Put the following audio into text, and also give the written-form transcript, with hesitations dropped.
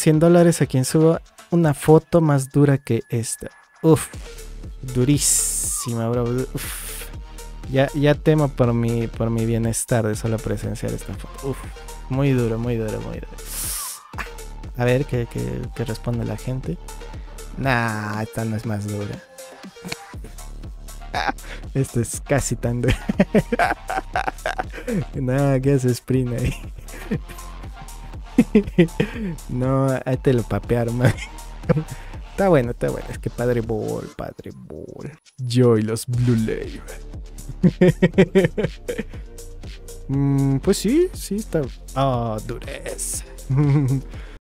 $100 a quien suba una foto más dura que esta. Uf, durísima, bro. Uf. Ya temo por mi bienestar de solo presenciar esta foto. Uf, muy duro, muy duro, muy duro. A ver qué responde la gente. Nah, esta no es más dura. Esto es casi tan duro. Nah, ¿qué hace sprint ahí? No, ahí te lo papearon, man. Está bueno, está bueno. Es que padre ball. Yo y los Blue Label. Pues sí, está. Oh, dureza.